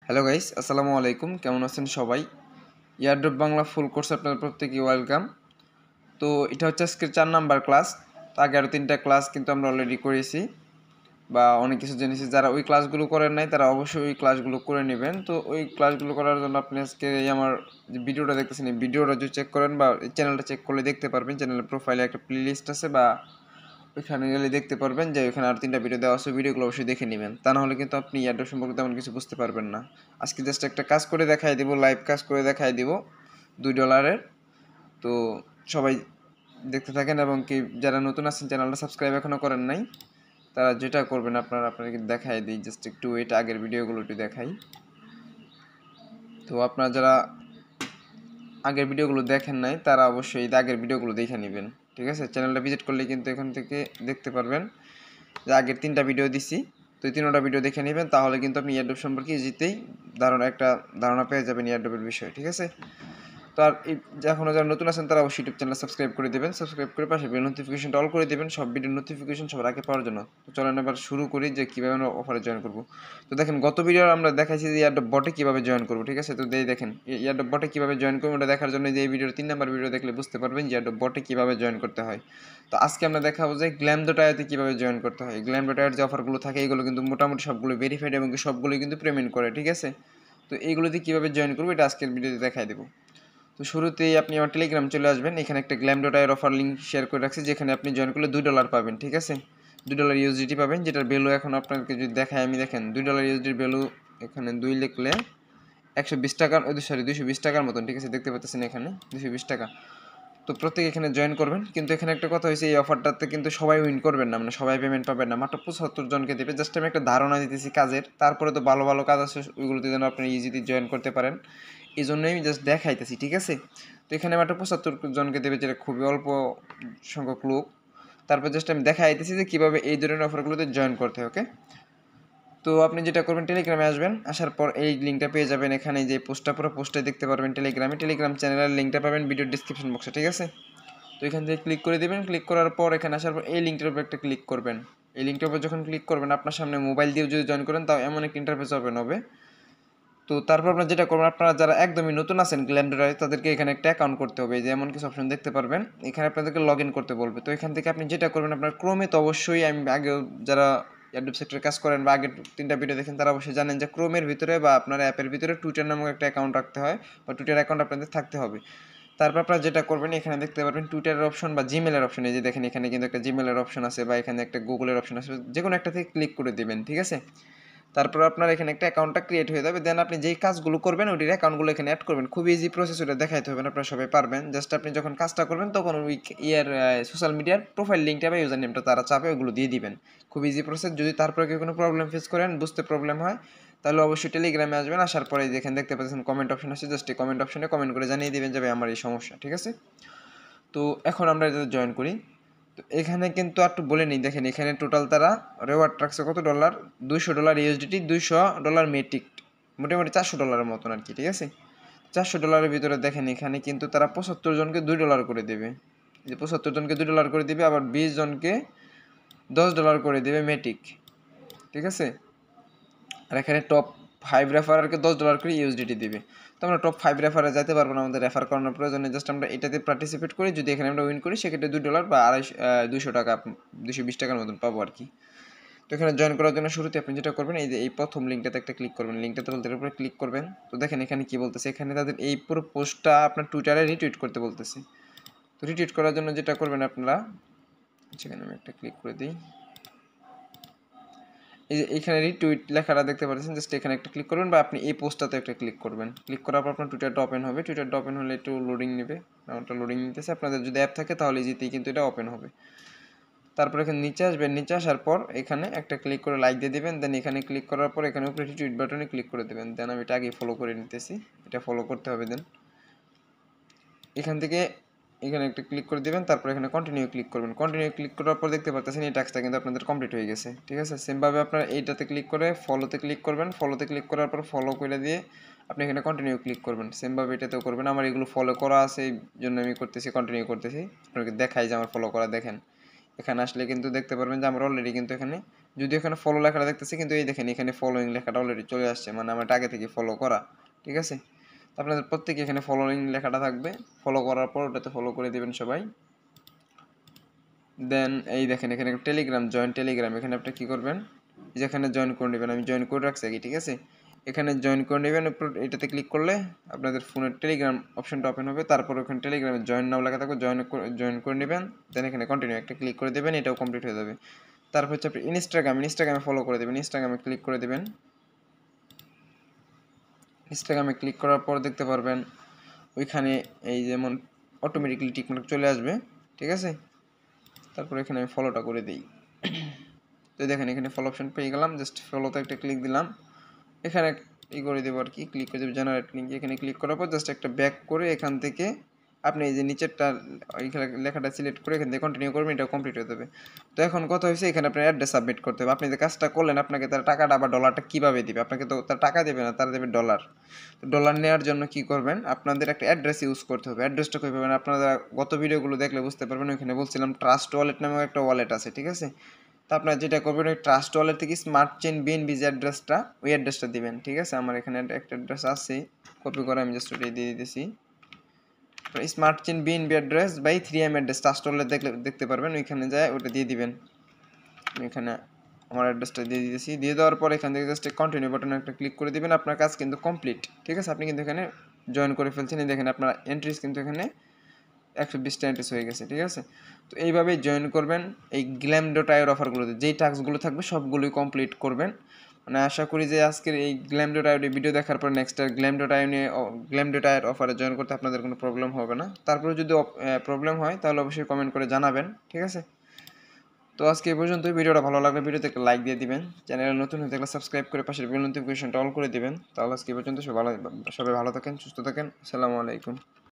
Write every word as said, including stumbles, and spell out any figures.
Hello guys, আসসালামু আলাইকুম। কেমন আছেন সবাই? এয়ারড্রপ বাংলা ফুল কোর্স আপনাদের প্রত্যেককে ওয়েলকাম। তো এটা হচ্ছে আজকের চার নাম্বার ক্লাস। তো আগে আরও তিনটা ক্লাস কিন্তু আমরা অলরেডি করেছি বা অনেক কিছু জেনেছি। যারা ওই ক্লাসগুলো করেন নাই তারা অবশ্যই ওই ক্লাসগুলো করে নেবেন। তো ওই ক্লাসগুলো করার জন্য আপনি আজকে এই আমার যে ভিডিওটা দেখতেছেন এই ভিডিওটা যদি চেক করেন বা এই চ্যানেলটা চেক করলে দেখতে পারবেন। চ্যানেলের প্রোফাইলে একটা প্লে লিস্ট আছে বা ওইখানে গেলে দেখতে পারবেন যে ওইখানে আর তিনটা ভিডিও দেওয়া আছে, ভিডিওগুলো অবশ্যই দেখে নেবেন। তা না হলে কিন্তু আপনি এয়ারড্রপ সম্পর্কে তেমন কিছু বুঝতে পারবেন না। আজকে জাস্ট একটা কাজ করে দেখাই দিব, লাইভ কাজ করে দেখাই দিব দুই ডলারের। তো সবাই দেখতে থাকেন এবং কি যারা নতুন আছেন চ্যানেলটা সাবস্ক্রাইব এখনও করেন নাই তারা যেটা করবেন আপনারা আপনাকে দেখাই দিই। জাস্ট একটু ওয়েট, আগের ভিডিওগুলো একটু দেখাই। তো আপনারা যারা আগের ভিডিওগুলো দেখেন নাই তারা অবশ্যই আগের ভিডিওগুলো দেখে নেবেন, ঠিক আছে? চ্যানেলটা ভিজিট করলে কিন্তু এখান থেকে দেখতে পারবেন যে আগের তিনটা ভিডিও দিছি। তো এই তিনটা ভিডিও দেখে নেবেন, তাহলে কিন্তু আপনি এয়ারড্রপ সম্পর্কে ইজিতেই ধারণা একটা ধারণা পেয়ে যাবেন এয়ারড্রপের বিষয়ে, ঠিক আছে? তো আর এই এখনও যারা নতুন আছেন তারা অবশ্যই ইউটিউব চ্যানেল সাবস্ক্রাইব করে দেবেন, সাবস্ক্রাইব করে পাশে বেল নোটিফিকেশনটা অল করে দেবেন সব ভিডিওর নোটিফিকেশন সবার আগে পাওয়ার জন্য। তো চলেন এবার শুরু করি যে কীভাবে আমরা অফারে জয়েন করবো। তো দেখেন গত ভিডিও আমরা দেখাইছি যে এয়ারড্রপ বটে কীভাবে জয়েন করবো, ঠিক আছে? তো এই দেখেন এয়ারড্রপ বটে কীভাবে জয়েন করবো ওটা দেখার জন্য যে এই ভিডিওর তিন নাম্বার ভিডিও দেখলে বুঝতে পারবেন যে এয়ারড্রপ বটে কীভাবে জয়েন করতে হয়। তো আজকে আমরা দেখাবো যে গ্ল্যামডোটায়াতে কীভাবে জয়েন করতে হয়। গ্ল্যামডোটায়ার যে অফারগুলো থাকে এইগুলো কিন্তু মোটামুটি সবগুলো ভেরিফাইড এবং সবগুলোই কিন্তু পেমেন্ট করে, ঠিক আছে? তো এইগুলোতে কীভাবে জয়েন করবো এটা আজকের ভিডিওতে দেখাই দেবো। তো শুরুতেই আপনি আমার টেলিগ্রাম চলে আসবেন। এখানে একটা গ্ল্যামডোটায়ের অফার লিঙ্ক শেয়ার করে রাখছি, যেখানে আপনি জয়েন করলে দুই ডলার পাবেন, ঠিক আছে? দুই ডলার ইউএসডিটি পাবেন, যেটার ভ্যালু এখন আপনাকে যদি দেখায় আমি দেখেন দুই ডলার ইউএসডির ভ্যালু এখানে দুই লিখলে একশো বিশ টাকার সরি দুইশো বিশ টাকার মতন, ঠিক আছে? দেখতে পাচ্ছেন এখানে দুইশো বিশ টাকা। তো প্রত্যেকে এখানে জয়েন করবেন, কিন্তু এখানে একটা কথা হয়েছে এই অফারটাতে কিন্তু সবাই উইন করবেন না, মানে সবাই পেমেন্ট পাবেন না, মাত্র পঁচাত্তর জনকে দেবে। জাস্ট আমি একটা ধারণা দিতেছি কাজের, তারপরে তো ভালো ভালো কাজ আছে ওইগুলোতে যেন আপনি ইজিলি জয়েন করতে পারেন, এই জন্যই আমি জাস্ট দেখাইতেছি, ঠিক আছে? তো এখানে মাত্র পঁচাত্তর জনকে দেবে, যেটা খুবই অল্প সংখ্যক লোক। তারপর জাস্ট আমি দেখাইতেছি যে কীভাবে এই ধরনের অফারগুলোতে জয়েন করতে হয়, ওকে? তো আপনি যেটা করবেন টেলিগ্রামে আসবেন, আসার পর এই লিঙ্কটা পেয়ে যাবেন। এখানে যে পোস্টটা পুরো পোস্টে দেখতে পারবেন টেলিগ্রামে, টেলিগ্রাম চ্যানেলের লিঙ্কটা পাবেন ভিডিওর ডিসক্রিপশন বক্সে, ঠিক আছে? তো এখান থেকে ক্লিক করে দেবেন। ক্লিক করার পর এখানে আসার পর এই লিঙ্কটার উপর একটা ক্লিক করবেন। এই লিঙ্কটার উপর যখন ক্লিক করবেন আপনার সামনে মোবাইল দিয়েও যদি জয়েন করেন তাও এমন একটা ইন্টারফেস ওপেন হবে। তো তারপর আপনারা যেটা করবেন, আপনারা যারা একদমই নতুন আছেন গ্ল্যামডোটায় তাদেরকে এখানে একটা অ্যাকাউন্ট করতে হবে। যে এমন কিছু অপশন দেখতে পারবেন, এখানে আপনাদেরকে লগ ইন করতে বলবে। তো এখান থেকে আপনি যেটা করবেন আপনার ক্রোমে, তো অবশ্যই আমি আগে যারা এয়ারড্রপ সেক্টরে কাজ করেন বা আগের তিনটা ভিডিও দেখেন তারা অবশ্যই জানেন যে ক্রোমের ভিতরে বা আপনার অ্যাপের ভিতরে টুইটার নামক একটা অ্যাকাউন্ট রাখতে হয় বা টুইটার অ্যাকাউন্ট আপনাদের থাকতে হবে। তারপর আপনারা যেটা করবেন এখানে দেখতে পারবেন টুইটারের অপশন বা জিমেলের অপশন। এই যে দেখেন এখানে কিন্তু একটা জিমেলের অপশন আছে বা এখানে একটা গুগলের অপশন আছে, যে কোনো একটা থেকে ক্লিক করে দেবেন, ঠিক আছে? তারপর আপনার এখানে একটা অ্যাকাউন্টটা ক্রিয়েট হয়ে যাবে। দেন আপনি যেই কাজগুলো করবেন ওইটির অ্যাকাউন্টগুলো এখানে অ্যাড করবেন। খুব ইজি প্রসেস, ওটা দেখাইতে হবে না, আপনারা সবাই পারবেন। জাস্ট আপনি যখন কাজটা করবেন তখন ওই ইয়ার সোশ্যাল মিডিয়ার প্রোফাইল লিঙ্কটা বা ইউজার নেমটা তারা চাপে ওগুলো দিয়ে দিবেন। খুব ইজি প্রসেস। যদি তারপরে কেউ কোনো প্রবলেম ফেস করেন, বুঝতে প্রবলেম হয়, তাহলে অবশ্যই টেলিগ্রামে আসবেন। আসার পরে যেখানে দেখতে পাচ্ছেন কমেন্ট অপশন আছে, জাস্ট এই কমেন্ট অপশনে কমেন্ট করে জানিয়ে দেবেন যে ভাই আমার এই সমস্যা, ঠিক আছে? তো এখন আমরা এটাতে জয়েন করি। তো এখানে কিন্তু একটু বলে নিই, দেখেন এখানে টোটাল তারা রেওয়ার্ড রাখছে কত ডলার, দুইশো ডলার ইউএসডিটি, দুইশো ডলার মেটিক, মোটামুটি চারশো ডলারের মতন আর কি, ঠিক আছে? চারশো ডলারের ভিতরে দেখেন এখানে কিন্তু তারা পঁচাত্তর জনকে দুই ডলার করে দেবে। যে পঁচাত্তর জনকে দুই ডলার করে দিবে, আবার বিশ জনকে দশ ডলার করে দেবে মেটিক, ঠিক আছে? আর এখানে টপ ফাইভ রেফারারকে দশ ডলার করে ইউএসডিটি দিবে। তো আমরা টপ ফাইভ রেফারে যেতে পারবো না, আমাদের রেফার করানোর প্রয়োজনে জাস্ট আমরা এটাতে পার্টিসিপেট করি। যদি এখানে আমরা উইন করি সেক্ষেত্রে দুই ডলার বা আড়াইশো দুইশো টাকা দুইশো বিশ টাকার মতন পাবো আর কি। তো এখানে জয়েন করার জন্য শুরুতে আপনি যেটা করবেন এই যে এই প্রথম লিঙ্কটাতে একটা ক্লিক করবেন, লিঙ্কটাতে বলতে উপরে ক্লিক করবেন। তো দেখেন এখানে কি বলতেছে, এখানে তাদের এই পুরো পোস্টটা আপনার টুইটারে রিটুইট করতে বলতেছে। তো রিটুইট করার জন্য যেটা করবেন আপনারা, সেখানে আমি একটা ক্লিক করে দিই। এই যে এখানে রিটুইট লেখাটা দেখতে পাচ্ছেন, জাস্ট এখানে একটা ক্লিক করবেন বা আপনি এই পোস্টটাতে একটা ক্লিক করবেন। ক্লিক করার পর আপনার টুইটারটা ওপেন হবে। টুইটারটা ওপেন হলে একটু লোডিং নেবে, ওটা লোডিং নিতেছে। আপনাদের যদি অ্যাপ থাকে তাহলে ইজিতেই কিন্তু এটা ওপেন হবে। তারপর এখানে নিচে আসবেন, নিচে আসার পর এখানে একটা ক্লিক করে লাইক দিয়ে দেবেন। দেন এখানে ক্লিক করার পর এখানে উপরে টুইট বাটনে ক্লিক করে দেবেন। দেন আমি এটা আগে ফলো করে নিতেছি, এটা ফলো করতে হবে। দেন এখান থেকে এখানে একটা ক্লিক করে দেবেন, তারপর এখানে কন্টিনিউ ক্লিক করবেন। কন্টিনিউ ক্লিক করার পর দেখতে পাচ্ছেন এই টাস্কটা কিন্তু আপনাদের কমপ্লিট হয়ে গেছে, ঠিক আছে? সেমভাবে আপনারা এইটাতে ক্লিক করে ফলোতে ক্লিক করবেন। ফলোতে ক্লিক করার পর ফলো করে দিয়ে আপনি এখানে কন্টিনিউ ক্লিক করবেন। সেমভাবে এটাতেও করবেন। আমার এগুলো ফলো করা আছে এই জন্য আমি করতেছি, কন্টিনিউ করতেছি। আপনাকে দেখাই যে আমার ফলো করা, দেখেন এখানে আসলে কিন্তু দেখতে পারবেন যে আমরা অলরেডি কিন্তু এখানে যদি এখানে ফলো লেখাটা দেখতেছি কিন্তু এই দেখেন এখানে ফলোইং লেখাটা অলরেডি চলে আসছে, মানে আমার আগে থেকে ফলো করা। ঠিক আছে, আপনাদের প্রত্যেকে এখানে ফলোইং লেখাটা থাকবে, ফলো করার পর ওটাতে ফলো করে দেবেন সবাই। দেন এই দেখেন এখানে টেলিগ্রাম জয়েন টেলিগ্রাম, এখানে আপনি কি করবেন, যেখানে জয়েন করে নেবেন, আমি জয়েন করে রাখছি আগে। ঠিক আছে, এখানে জয়েন করে নেবেন, এটাতে ক্লিক করলে আপনাদের ফোনের টেলিগ্রাম অপশনটা ওপেন হবে, তারপর ওখানে টেলিগ্রামে জয়েন নাও লেখা থাকবে, জয়েন জয়েন করে নেবেন। দেন এখানে কন্টিনিউ একটা ক্লিক করে দেবেন, এটাও কমপ্লিট হয়ে যাবে। তারপর হচ্ছে আপনি ইনস্টাগ্রাম ইনস্টাগ্রামে ফলো করে দেবেন, ইনস্টাগ্রামে ক্লিক করে দেবেন। ইনস্টাগ্রামে ক্লিক করার পর দেখতে পারবেন ওইখানে এই যেমন অটোমেটিকলি টিকমার্ক চলে আসবে। ঠিক আছে, তারপর এখানে আমি ফলোটা করে দিই। তো দেখেন এখানে ফলো অপশন পেয়ে গেলাম, জাস্ট ফলোতে একটা ক্লিক দিলাম, এখানে ই করে দেবো আর কি, ক্লিক করে দেবো জেনারেট লিঙ্ক। এখানে ক্লিক করার পর জাস্ট একটা ব্যাক করে এখান থেকে আপনি এই যে নিচেরটা লেখাটা সিলেক্ট করে এখান থেকে কন্টিনিউ করবেন, এটা কমপ্লিট হয়ে যাবে। তো এখন কথা হয়েছে এখানে আপনার অ্যাড্রেস সাবমিট করতে হবে। আপনি যে কাজটা করলেন আপনাকে তার টাকাটা বা ডলারটা কীভাবে দিবে, আপনাকে তো তার টাকা দেবে না, তারা দেবে ডলার। তো ডলার নেওয়ার জন্য কি করবেন, আপনাদের একটা অ্যাড্রেস ইউজ করতে হবে। অ্যাড্রেসটা কী পাবেন, আপনারা গত ভিডিওগুলো দেখলে বুঝতে পারবেন, ওইখানে বলছিলাম ট্রাস্ট ওয়ালেট নামেও একটা ওয়ালেট আছে। ঠিক আছে, তো আপনারা যেটা করবেন ওই ট্রাস্ট ওয়ালেট থেকে স্মার্ট চেইন বিএনবি যে অ্যাড্রেসটা, ওই অ্যাড্রেসটা দিবেন। ঠিক আছে, আমার এখানে একটা অ্যাড্রেস আছে, কপি করে আমি জাস্ট ওটাই দিয়ে দিতেছি। Smart Chain BNB address by three M address Trust Wallet দেখলে দেখতে পারবেন, ওইখানে যায় ওটা দিয়ে দিবেন। এখানে আমার অ্যাড্রেসটা দিয়ে দিতেছি, দিয়ে দেওয়ার পর এখান থেকে জাস্ট কন্টিনিউ বাটনে একটা ক্লিক করে দিবেন, আপনার কাজ কিন্তু কমপ্লিট। ঠিক আছে, আপনি কিন্তু এখানে জয়েন করে ফেলছেন, এই দেখেন আপনার এন্ট্রিজ কিন্তু এখানে একশো বিশটা এন্ট্রিজ হয়ে গেছে। ঠিক আছে, তো এইভাবেই জয়েন করবেন এই গ্ল্যাম ডট আইয়ের অফারগুলোতে, যেই টাস্কগুলো থাকবে সবগুলোই কমপ্লিট করবেন। মানে আশা করি যে আজকের এই গ্ল্যাম ডট আইয়ের ভিডিও দেখার পর নেক্সট আর গ্ল্যাম ডট আই নিয়ে গ্ল্যাম ডট আইয়ের অফারে জয়েন করতে আপনাদের কোনো প্রবলেম হবে না। তারপরে যদি প্রবলেম হয় তাহলে অবশ্যই কমেন্ট করে জানাবেন। ঠিক আছে, তো আজকে এই পর্যন্ত। ভিডিওটা ভালো লাগলে ভিডিওতে একটা লাইক দিয়ে দিবেন, চ্যানেলে নতুন হয়ে থাকলে সাবস্ক্রাইব করে পাশের বেল নোটিফিকেশনটা অল করে দিবেন। তাহলে আজকে এই পর্যন্ত সবাই ভালো সবাই ভালো থাকেন, সুস্থ থাকেন। আসসালামু আলাইকুম।